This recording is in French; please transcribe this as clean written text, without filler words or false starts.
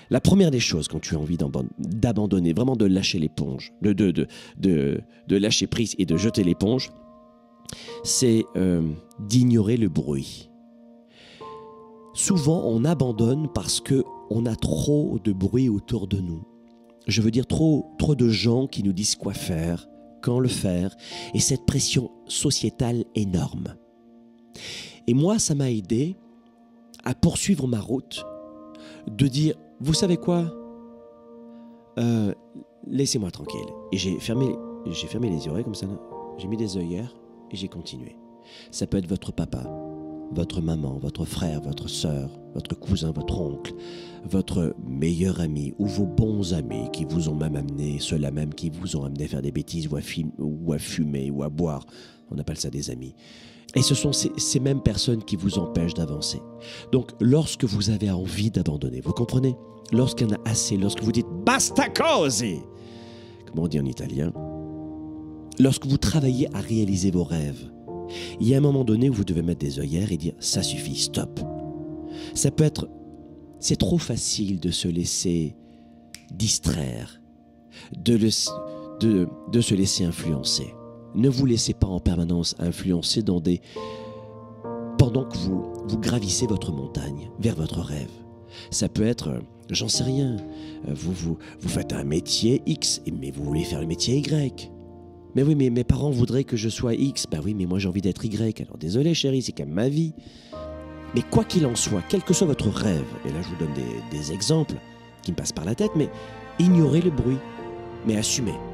La première des choses quand tu as envie d'abandonner, vraiment de lâcher l'éponge, de lâcher prise et de jeter l'éponge, c'est d'ignorer le bruit. Souvent, on abandonne parce qu'on a trop de bruit autour de nous. Je veux dire trop de gens qui nous disent quoi faire, quand le faire, et cette pression sociétale énorme. Et moi, ça m'a aidé à poursuivre ma route, de dire, vous savez quoi, laissez-moi tranquille. Et j'ai fermé les oreilles comme ça, là. J'ai mis des œillères et j'ai continué. Ça peut être votre papa, votre maman, votre frère, votre sœur, votre cousin, votre oncle, votre meilleur ami ou vos bons amis qui vous ont même amené, ceux-là même qui vous ont amené à faire des bêtises ou à fumer ou à boire. On appelle ça des amis. Et ce sont ces mêmes personnes qui vous empêchent d'avancer. Donc, lorsque vous avez envie d'abandonner, vous comprenez? Lorsqu'il y en a assez, lorsque vous dites « basta così », comme on dit en italien, lorsque vous travaillez à réaliser vos rêves, il y a un moment donné où vous devez mettre des œillères et dire « ça suffit, stop ». Ça peut être... C'est trop facile de se laisser distraire, de se laisser influencer. Ne vous laissez pas en permanence influencer pendant que vous gravissez votre montagne vers votre rêve. Ça peut être, j'en sais rien, vous faites un métier X, mais vous voulez faire le métier Y. Mais oui, mais mes parents voudraient que je sois X. Ben oui, mais moi j'ai envie d'être Y. Alors désolé chérie, c'est quand même ma vie. Mais quoi qu'il en soit, quel que soit votre rêve, et là je vous donne des exemples qui me passent par la tête, mais ignorez le bruit, mais assumez.